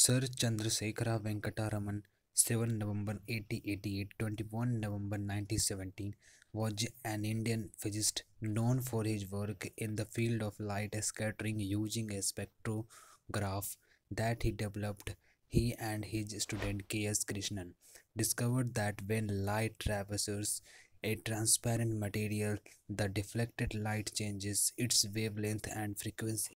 Sir Chandrasekhara Venkata Raman, 7 November 1888, 21 November 1917, was an Indian physicist known for his work in the field of light scattering using a spectrograph that he developed. He and his student K.S. Krishnan discovered that when light traverses a transparent material, the deflected light changes its wavelength and frequency.